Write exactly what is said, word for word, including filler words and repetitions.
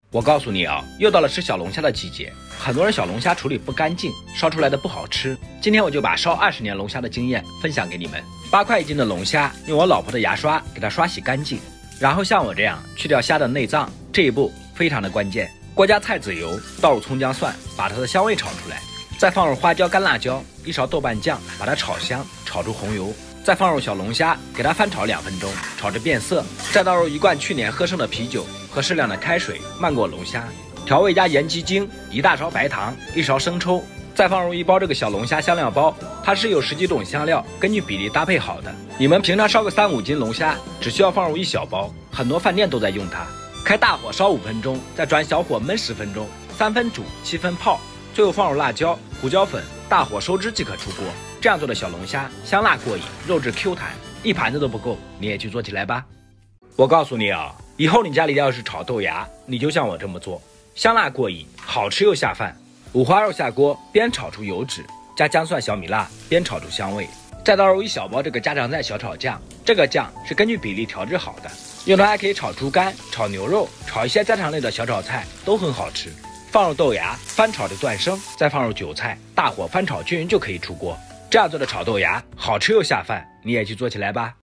我告诉你啊，又到了吃小龙虾的季节，很多人小龙虾处理不干净，烧出来的不好吃。今天我就把烧二十年龙虾的经验分享给你们。八块一斤的龙虾，用我老婆的牙刷给它刷洗干净，然后像我这样去掉虾的内脏，这一步非常的关键。锅加菜籽油，倒入葱姜蒜，把它的香味炒出来，再放入花椒、干辣椒，一勺豆瓣酱，把它炒香，炒出红油。再放入小龙虾，给它翻炒两分钟，炒至变色，再倒入一罐去年喝剩的啤酒和适量的开水，漫过龙虾，调味加盐鸡精，一大勺白糖，一勺生抽，再放入一包这个小龙虾香料包，它是有十几种香料，根据比例搭配好的。你们平常烧个三五斤龙虾，只需要放入一小包，很多饭店都在用它。开大火烧五分钟，再转小火焖十分钟，三分煮，七分泡，最后放入辣椒、胡椒粉，大火收汁即可出锅。这样做的小龙虾香辣过瘾，肉质 Q 弹，一盘子都不够，你也去做起来吧。我告诉你啊，以后你家里要是炒豆芽，你就像我这么做，香辣过瘾，好吃又下饭。五花肉下锅，煸炒出油脂，加姜蒜、小米辣，煸炒出香味，再倒入一小包这个家常菜小炒酱，这个酱是根据比例调制好的，用它还可以炒猪肝、炒牛肉，炒一些家常类的小炒菜都很好吃。放入豆芽，翻炒至断生，再放入韭菜，大火翻炒均匀就可以出锅。这样做的炒豆芽好吃又下饭，你也去做起来吧。